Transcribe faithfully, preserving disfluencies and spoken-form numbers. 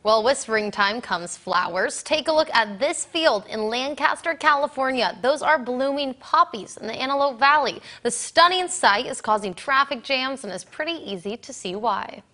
Well, with springtime comes flowers. Take a look at this field in Lancaster, California. Those are blooming poppies in the Antelope Valley. The stunning sight is causing traffic jams and is pretty easy to see why.